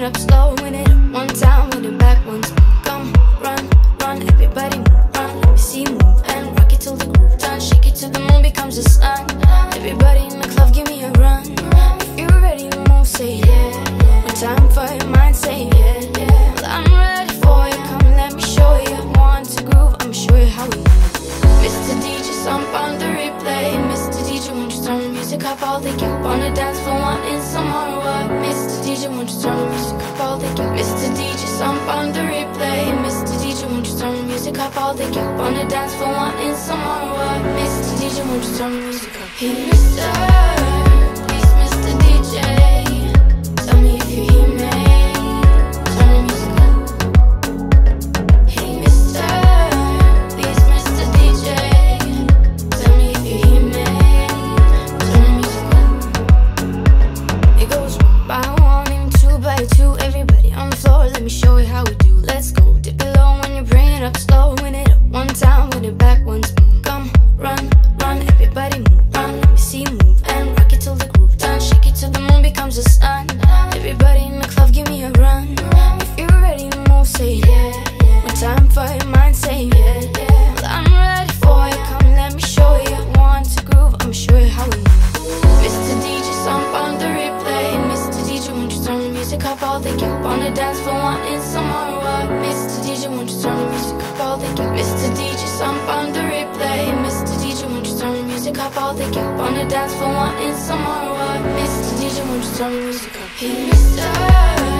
up slow, win it up one time, with it back once more. Come, run, run, everybody move, run, let me see you move. And rock it till the groove done, shake it till the moon becomes the sun. Everybody in the club, give me a run. If you're ready to move, say yeah. One time for your mind, say yeah, yeah. Well, I'm ready for you, come let me show you. Want to groove, I'ma show you how we move. Mr. DJ, stomp on the replay. Mr. DJ, won't you turn the music up all they get on the dance floor, wanting some more what? Mr. DJ, won't you turn the music up all they get? Mr. DJ, stomp on the replay. Mr. DJ, won't you turn the music up all they get on the dance floor, wanting some more what? Mr. DJ, won't you turn the music up? Hey, Mr. Please, Mr. DJ, tell me if you hear me. Turn the music up. Hey, Mr. Please, Mr. DJ, tell me if you hear me. Turn the music up. It goes one by one, even two by two. Everybody on the floor, let me show you how we do. Let's go, dip it low when you bring it up slow. Win it up one time, with it back once more. Come, run, run, everybody move, run, let me see you move. And rock it till the groove done, shake it till the moon becomes the sun. Everybody in the club, give me a run. If you're ready to move, say yeah. One time for your mind, say yeah, yeah. Well, I'm ready for you, come let me show you. Want to groove, I'ma show you how we move. Mr. DJ, stomp on the replay. Mr. DJ, won't you turn the music up all they get on the dance floor, wanting some more what? Mr. DJ, won't you turn the music up all they get? Mr. DJ, stomp on the replay. Mr. DJ, won't you turn the music up all they get on the dance floor, wanting some more what? Mr. DJ, won't you turn the music up? Hey, Mr.